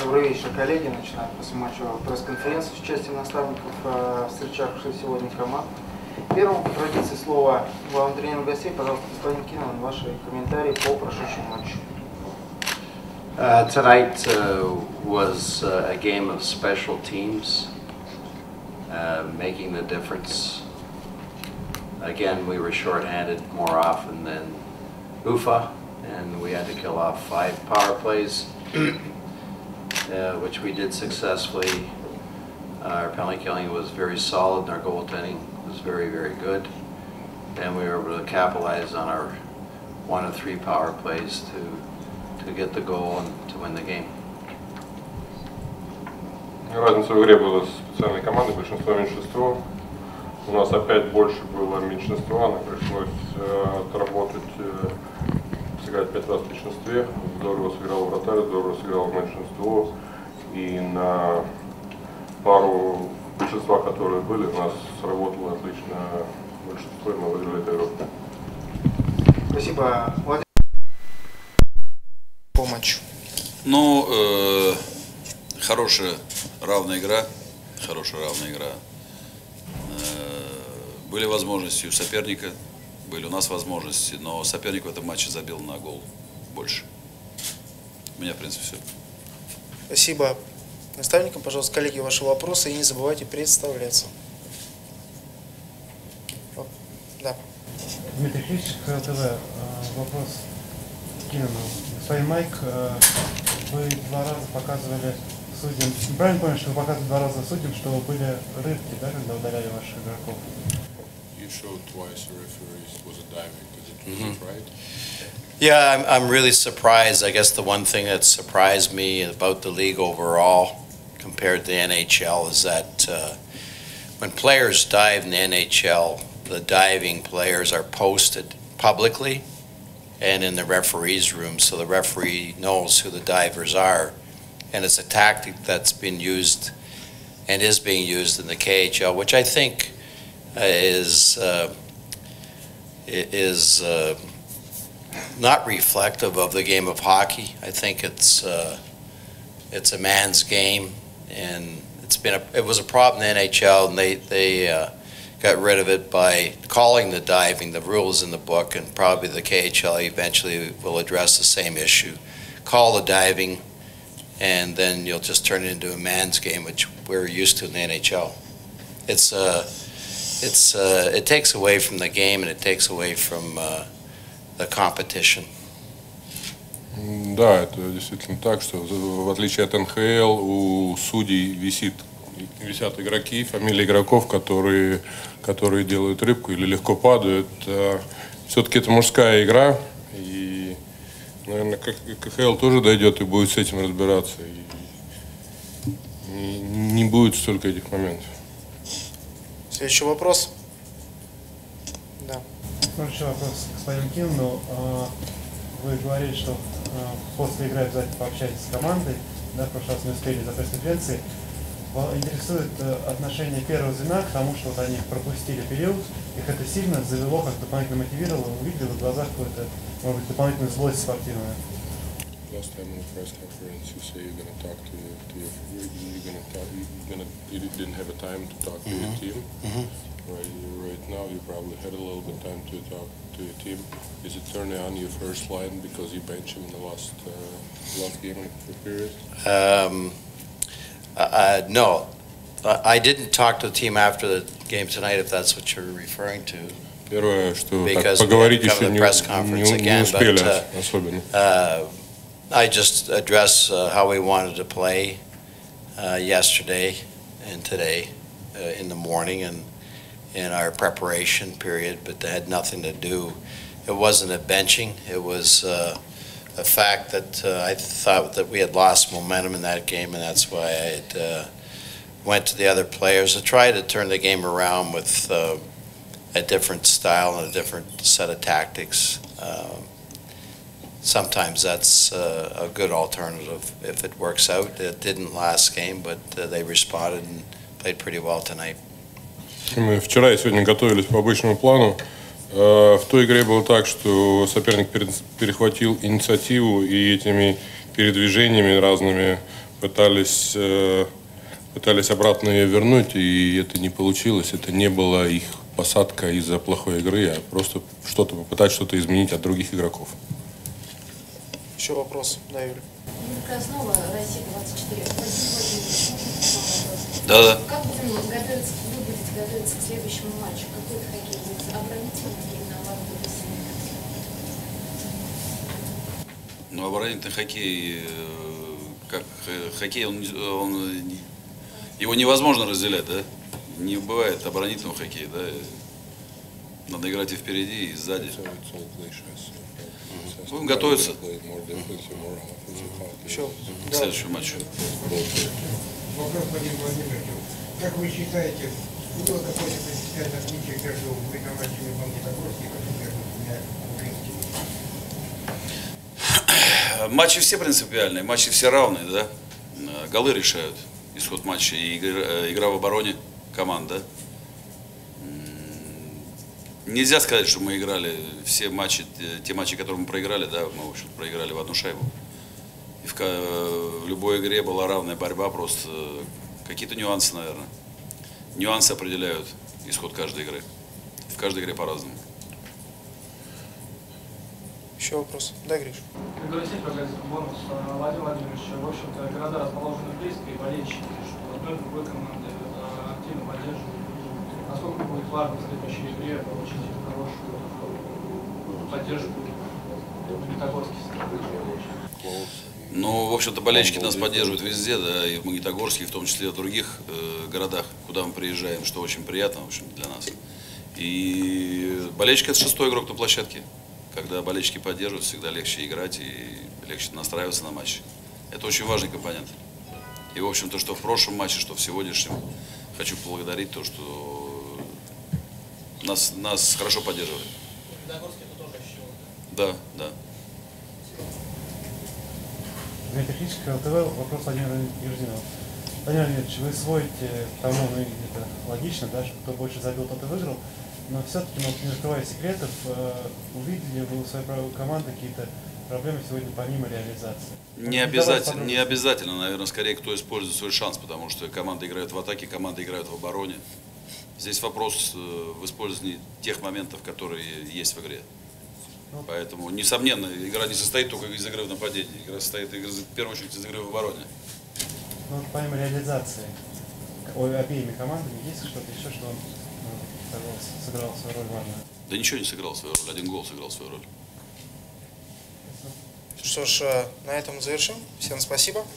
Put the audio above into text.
Добрый вечер, коллеги. Начинаем послематчевую пресс-конференцию с участием наставников, встречавших сегодня команд. Первым, по традиции, слово главному тренеру гостей. Пожалуйста, господин Кинан, ваши комментарии по прошедшему матчу. Tonight was a game of special teams, making the difference. Again, we were shorthanded more often than UFA, and we had to kill off 5 power plays, which we did successfully. Our penalty killing was very solid, and our goaltending was very, very good. And we were able to capitalize on our 1 of 3 power plays to get the goal and to win the game. Разница в игре была специальной команды, большинство-меньшинство. У нас опять больше было меньшинства, нам пришлось отработать, сыграть 5 раз в меньшинстве. Здорово сыграл вратарь, здорово сыграл меньшинство. И на пару большинства, которые были, у нас сработало отлично большинство, и мы выиграли эту игру. Спасибо. По матчу. Ну, хорошая равная игра. Были возможности у соперника, были у нас возможности, но соперник в этом матче забил на гол больше. У меня, в принципе, все. Спасибо наставникам. Пожалуйста, коллеги, ваши вопросы. И не забывайте представляться. Да. Дмитрий Кличик, ХЛТВ. Вопрос Кинану. Господин Майк, вы 2 раза показывали судьям, правильно понял, что вы показывали 2 раза судьям, что были рывки, да, когда удаляли ваших игроков? You showed twice the referees was a diving. Is it right? Yeah, I'm really surprised. I guess the one thing that surprised me about the league overall compared to the NHL is that when players dive in the NHL, the diving players are posted publicly and in the referee's room, so the referee knows who the divers are. And it's a tactic that's been used and is being used in the KHL, which I think is not reflective of the game of hockey. I think it's a man's game, and it was a problem in the NHL, and they got rid of it by calling the diving. The rules in the book, and probably the KHL eventually will address the same issue. Call the diving, and then you'll just turn it into a man's game, which we're used to in the NHL. It takes away from the game, and it takes away from the competition. Да, это действительно так, что в отличие от НХЛ у судей висят игроки, фамилии игроков, которые делают рыбку или легко падают. Все-таки это мужская игра, и, наверное, КХЛ тоже дойдет и будет с этим разбираться. И не будет столько этих моментов. Следующий вопрос. Да. Следующий вопрос, господин Кинну. Вы говорили, что после игры обязательно пообщаетесь с командой. Да, в прошлый раз не успели за пресс-конференции. Интересует отношение первого звена к тому, что вот они пропустили период. Их это сильно завело, как дополнительно мотивировало. Вы видели в глазах какую-то, может быть, дополнительную злость спортивную? Last time in the press conference, you say you're going to talk to you didn't have a time to talk to your team. Right now, you probably had a little bit time to talk to your team. Is it turning on your first line because you benched him in the last game of the period? No, I didn't talk to the team after the game tonight, if that's what you're referring to. Первое, что поговорить еще не успели особенно. I just addressed how we wanted to play yesterday and today in the morning and in our preparation period, but that had nothing to do. It wasn't a benching. It was a fact that I thought that we had lost momentum in that game, and that's why I had went to the other players to try to turn the game around with a different style and a different set of tactics. Sometimes that's a good alternative if it works out. It didn't last game, but they responded and played pretty well tonight. Мы вчера и сегодня готовились по обычному плану. В той игре было так, что соперник перехватил инициативу и этими передвижениями разными пытались обратно ее вернуть, и это не получилось. Это не была их посадка из-за плохой игры, а просто попытать что-то изменить от других игроков. Еще вопрос, да, Юля? Юрий Краснова, Россия 24. Владимир Владимирович, можно вопрос? Да-да. Как будете готовиться к следующему матчу? Какой это хоккей будет? Оборонительный или наоборот агрессивный? Ну, оборонительный хоккей, как хоккей, его невозможно разделять, да? Не бывает оборонительного хоккея, да? Надо играть и впереди, и сзади. Будем готовиться Еще? к следующему матчу. Вопрос Владимиру Владимировичу. Как вы считаете, было какое-то принципиальное отличие между матчами Магнитогорска и между двумя украинскими? Матчи все принципиальные, матчи все равные, да? Голы решают исход матча и игра в обороне команд, да? Нельзя сказать, что мы играли все матчи, те матчи, которые мы проиграли, да, мы, в общем, проиграли в одну шайбу. И в любой игре была равная борьба, просто какие-то нюансы, наверное. Нюансы определяют исход каждой игры. В каждой игре по-разному. Еще вопрос, да, Гриш? Пригласить показать бонус Владимир Владимирович. В общем-то, города расположены близко, и болельщики, что одной и другой команды активно поддерживают. Насколько будет важно в следующей игре получить хорошую поддержку Магнитогорских? Ну, в общем-то, болельщики нас поддерживают везде, да, и в Магнитогорске, в том числе и в других городах, куда мы приезжаем, что очень приятно, в общем, для нас. И болельщик – это шестой игрок на площадке. Когда болельщики поддерживают, всегда легче играть и легче настраиваться на матч. Это очень важный компонент. И, в общем-то, что в прошлом матче, что в сегодняшнем, хочу поблагодарить то, что нас хорошо поддерживали. Да, да. Технический ЛТВ, вопрос Владимира Юрзинова. Владимир Владимирович, вы сводите к тому, ну, это логично, да, что кто больше забил, тот и выиграл. Но все-таки, не раскрывая секретов, увидели вы у своей команды какие-то проблемы сегодня помимо реализации? Не обязательно, наверное, скорее кто использует свой шанс, потому что команда играет в атаке, команда играет в обороне. Здесь вопрос в использовании тех моментов, которые есть в игре. Поэтому, несомненно, игра не состоит только из игры в нападении. Игра состоит, в первую очередь, из игры в обороне. Ну, помимо реализации, обеими командами есть что-то еще, что он сыграл свою роль важную? Да ничего не сыграл свою роль, один гол сыграл свою роль. Что ж, на этом завершим. Всем спасибо.